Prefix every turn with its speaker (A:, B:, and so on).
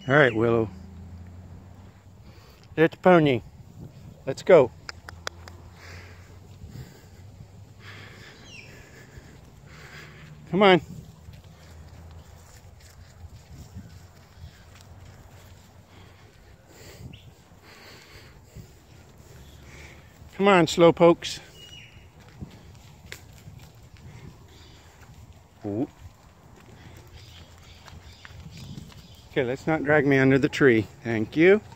A: All right, Willow. There's the pony. Let's go. Come on. Come on, slowpokes. Ooh. Okay, let's not drag me under the tree. Thank you.